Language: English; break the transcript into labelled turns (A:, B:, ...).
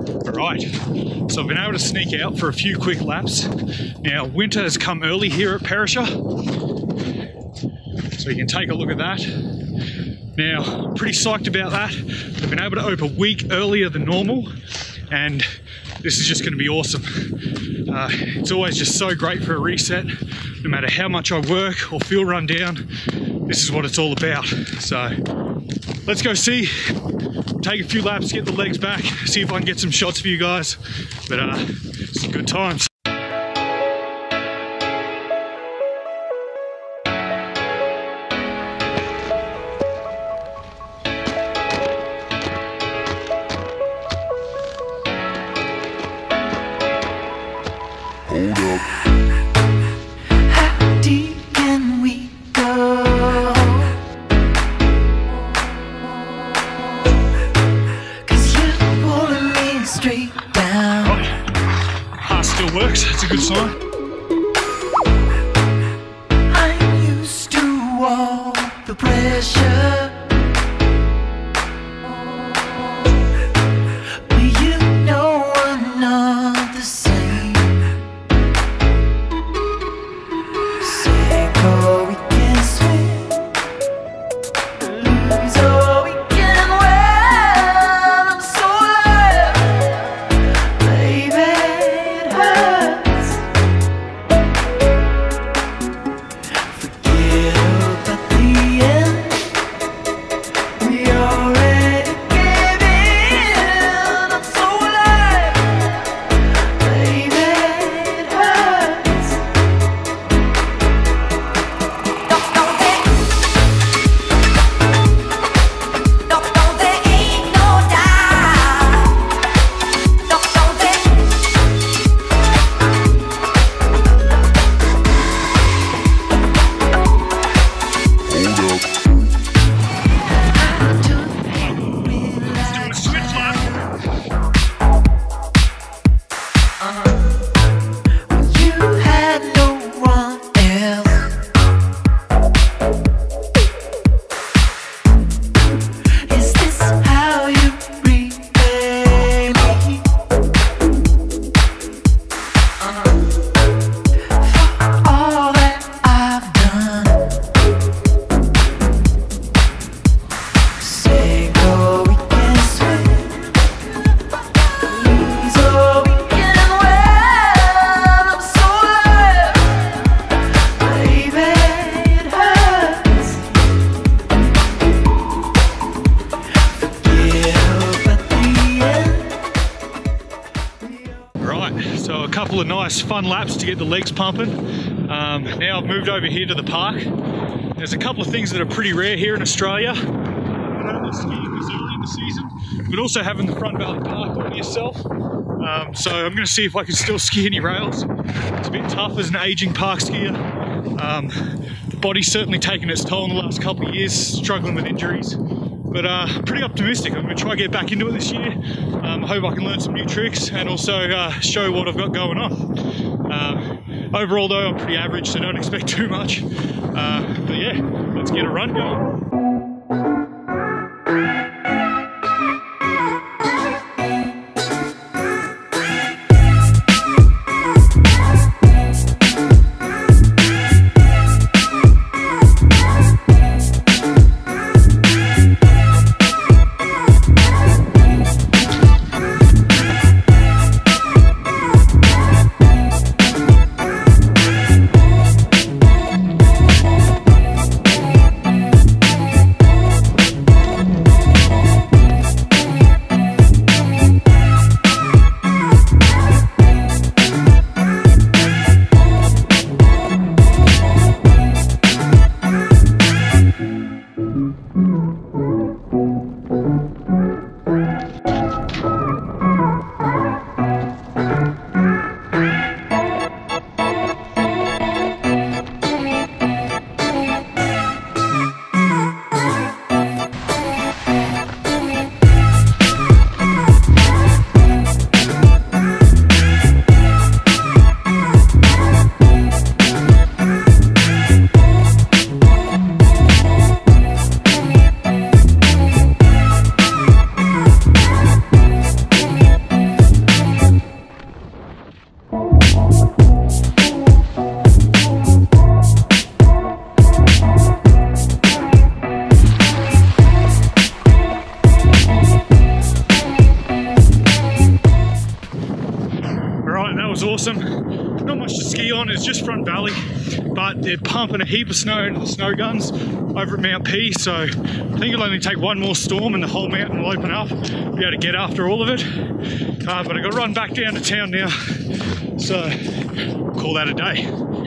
A: Alright, so I've been able to sneak out for a few quick laps. Now, winter has come early here at Perisher, so you can take a look at that. Now, I'm pretty psyched about that. They've been able to open a week earlier than normal, and this is just going to be awesome. It's always just so great for a reset. No matter how much I work or feel run down, this is what it's all about. So let's go see, take a few laps, get the legs back, see if I can get some shots for you guys. But some good times.
B: Hold up.
C: How deep can we go? 'Cause you're pulling me straight down.
A: Heart still works, that's a good sign.
C: I'm used to all the pressure, but you know I'm not the same.
A: So a couple of nice fun laps to get the legs pumping. Now I've moved over here to the park. There's a couple of things that are pretty rare here in Australia. Not only skiing this early in the season, but also having the Front Valley Park all to yourself. So I'm going to see if I can still ski any rails. It's a bit tough as an aging park skier. The body's certainly taken its toll in the last couple of years, struggling with injuries. But pretty optimistic. I'm going to try to get back into it this year. I hope I can learn some new tricks and also show what I've got going on. Overall though, I'm pretty average, so don't expect too much. But yeah, let's get a run going. on is just Front Valley, but they're pumping a heap of snow into the snow guns over at Mount P, so I think it'll only take one more storm and the whole mountain will open up, be able to get after all of it. But I've got to run back down to town now, so we'll call that a day.